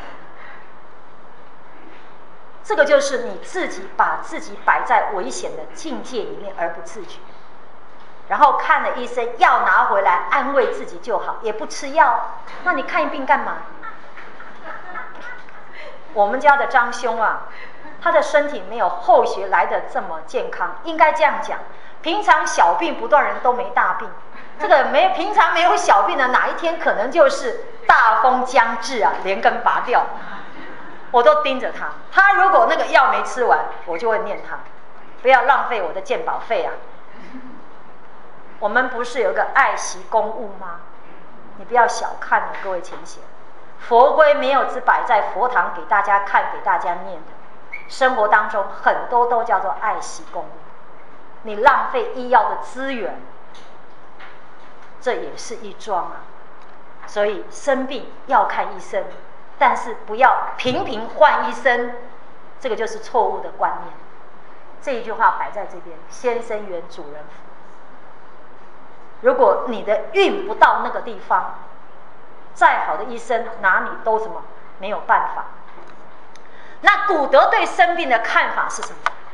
这个就是你自己把自己摆在危险的境界里面而不自觉。 然后看了医生，药拿回来安慰自己就好，也不吃药，那你看病干嘛？我们家的张兄啊，他的身体没有后学来的这么健康，应该这样讲，平常小病不断人都没大病，这个平常没有小病的，哪一天可能就是大风将至啊，连根拔掉。我都盯着他，他如果那个药没吃完，我就会念他，不要浪费我的健保费啊。我们不是有个爱惜公物吗？你不要小看了，各位前贤，佛规没有只摆在佛堂给大家看给大家念的，生活当中很多都叫做爱惜公物，你浪费医药的资源，这也是一桩啊。所以生病要看医生，但是不要频频换医生，这个就是错误的观念。这一句话摆在这边，先生缘主人福。如果你的运不到那个地方，再好的医生拿你都什么没有办法。那古德对生病的看法是什么？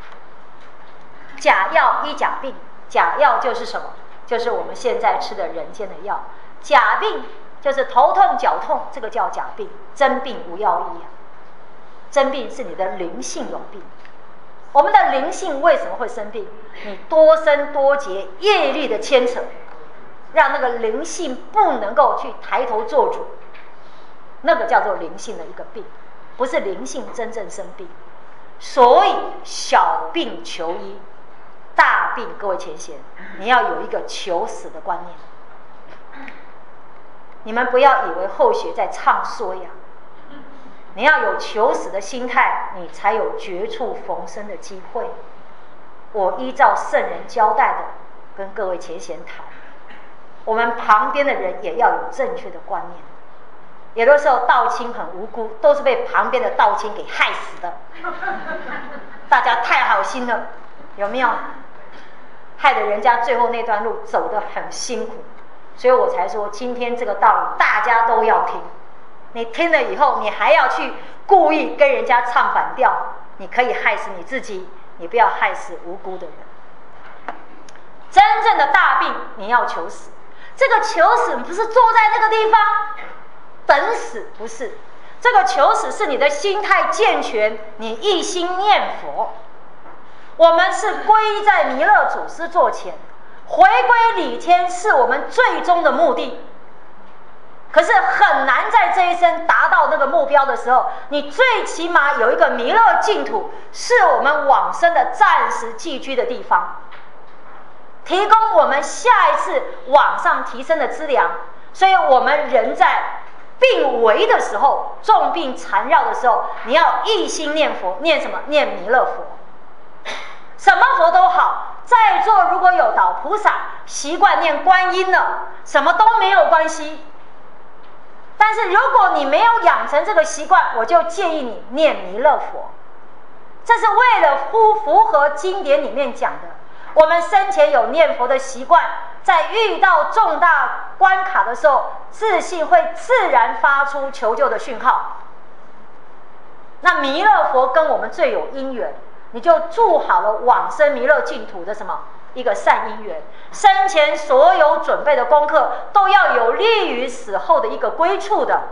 假药医假病，假药就是什么？就是我们现在吃的人间的药。假病就是头痛脚痛，这个叫假病。真病无药医啊，真病是你的灵性有病。我们的灵性为什么会生病？你多生多劫业力的牵扯，让那个灵性不能够去抬头做主，那个叫做灵性的一个病，不是灵性真正生病。所以小病求医，大病各位前贤，你要有一个求死的观念。你们不要以为后学在唱衰呀，你要有求死的心态，你才有绝处逢生的机会。我依照圣人交代的跟各位前贤谈，我们旁边的人也要有正确的观念。有的时候道亲很无辜，都是被旁边的道亲给害死的。大家太好心了，有没有？害得人家最后那段路走得很辛苦。所以我才说今天这个道理大家都要听。你听了以后，你还要去故意跟人家唱反调，你可以害死你自己，你不要害死无辜的人。真正的大病你要求死，这个求死不是坐在那个地方等死，不是，这个求死是你的心态健全，你一心念佛。我们是皈依在弥勒祖师座前，回归理天是我们最终的目的。可是很难在这一生达到那个目标的时候，你最起码有一个弥勒净土，是我们往生的暂时寄居的地方，提供我们下一次往上提升的资粮。所以我们人在病危的时候，重病缠绕的时候，你要一心念佛。念什么？念弥勒佛。什么佛都好，在座如果有导菩萨习惯念观音了，什么都没有关系。但是如果你没有养成这个习惯，我就建议你念弥勒佛。这是为了符合经典里面讲的，我们生前有念佛的习惯，在遇到重大关卡的时候，自信会自然发出求救的讯号。那弥勒佛跟我们最有因缘，你就筑好了往生弥勒净土的什么一个善因缘，生前所有准备的功课都要有利于死后的一个归处的。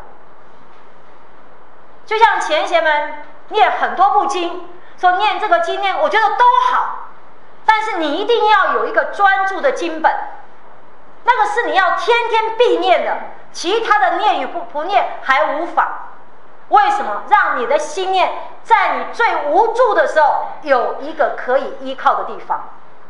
就像前贤们念很多部经，说念这个经念，我觉得都好，但是你一定要有一个专注的经本，那个是你要天天必念的，其他的念与不念还无妨。为什么？让你的心念在你最无助的时候有一个可以依靠的地方。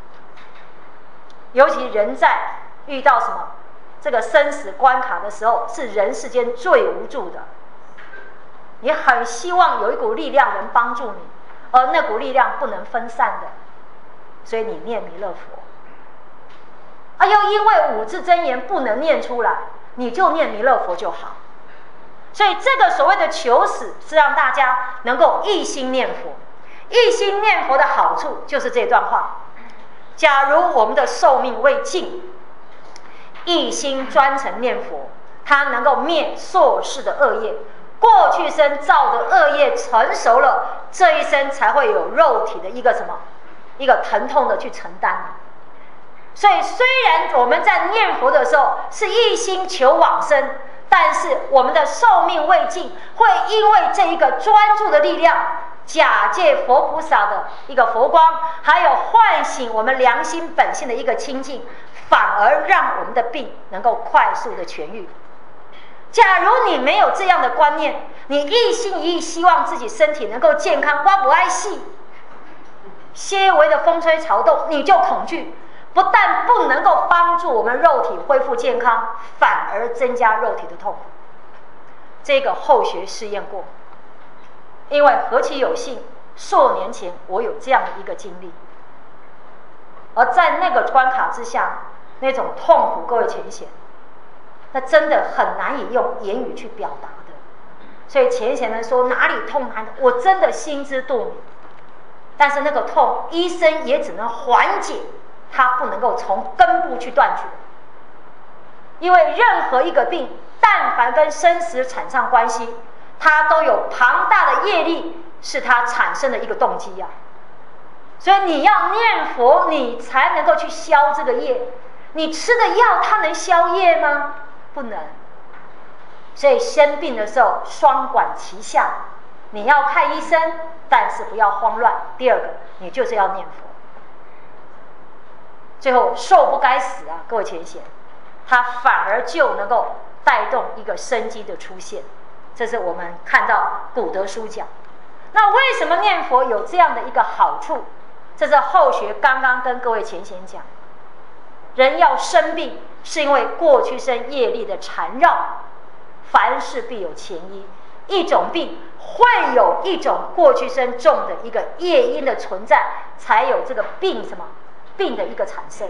尤其人在遇到什么这个生死关卡的时候，是人世间最无助的。你很希望有一股力量能帮助你，而那股力量不能分散的，所以你念弥勒佛。又因为五字真言不能念出来，你就念弥勒佛就好。所以这个所谓的求死，是让大家能够一心念佛。一心念佛的好处就是这段话：假如我们的寿命未尽，一心专程念佛，它能够灭硕世的恶业，过去生造的恶业成熟了，这一生才会有肉体的一个什么，一个疼痛的去承担。 所以虽然我们在念佛的时候是一心求往生，但是我们的寿命未尽，会因为这一个专注的力量，假借佛菩萨的一个佛光，还有唤醒我们良心本性的一个清净，反而让我们的病能够快速的痊愈。假如你没有这样的观念，你一心一意希望自己身体能够健康，我不爱戏，些微的风吹草动你就恐惧，不但不能够帮助我们肉体恢复健康，反而增加肉体的痛苦。这个后学试验过，因为何其有幸，数年前我有这样的一个经历，而在那个关卡之下，那种痛苦，各位浅显，那真的很难以用言语去表达的。所以浅显们说哪里痛哪里，我真的心知肚明。但是那个痛，医生也只能缓解，它不能够从根部去断绝。因为任何一个病，但凡跟生死产生关系，它都有庞大的业力，是它产生的一个动机呀。所以你要念佛，你才能够去消这个业。你吃的药，它能消业吗？不能。所以生病的时候，双管齐下，你要看医生，但是不要慌乱。第二个，你就是要念佛。最后寿不该死啊，各位浅显，它反而就能够带动一个生机的出现。这是我们看到古德书讲。那为什么念佛有这样的一个好处？这是后学刚刚跟各位浅显讲，人要生病，是因为过去生业力的缠绕，凡事必有前因，一种病会有一种过去生种的一个业因的存在，才有这个病什么病的一个产生。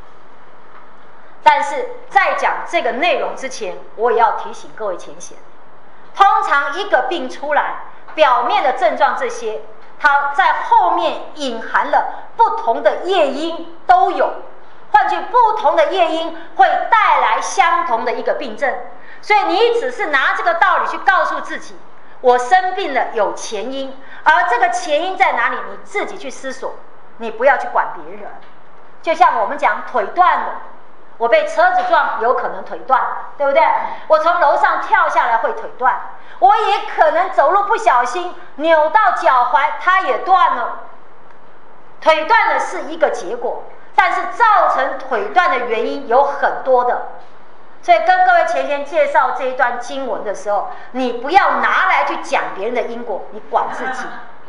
但是在讲这个内容之前，我也要提醒各位浅显，通常一个病出来，表面的症状这些，它在后面隐含了不同的业因都有，换句不同的业因会带来相同的一个病症。所以你只是拿这个道理去告诉自己，我生病了有前因，而这个前因在哪里，你自己去思索，你不要去管别人。就像我们讲腿断了，我被车子撞，有可能腿断，对不对？我从楼上跳下来会腿断，我也可能走路不小心扭到脚踝，它也断了。腿断的是一个结果，但是造成腿断的原因有很多的。所以跟各位前贤介绍这一段经文的时候，你不要拿来去讲别人的因果，你管自己，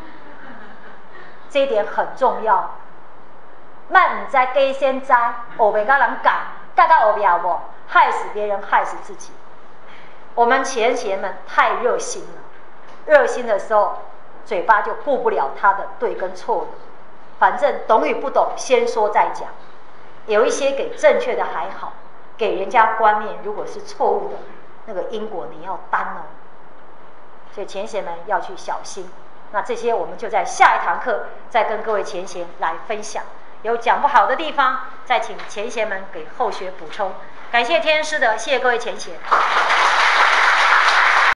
这一点很重要。慢唔知鸡先知，学袂甲人讲，教到后面不害死别人，害死自己。我们前贤们太热心了，热心的时候，嘴巴就顾不了他的对跟错了。反正懂与不懂，先说再讲。有一些给正确的还好，给人家观念如果是错误的，那个因果你要担哦。所以前贤们要去小心。那这些我们就在下一堂课再跟各位前贤来分享。有讲不好的地方，再请前贤们给后学补充。感谢天师的，谢谢各位前贤。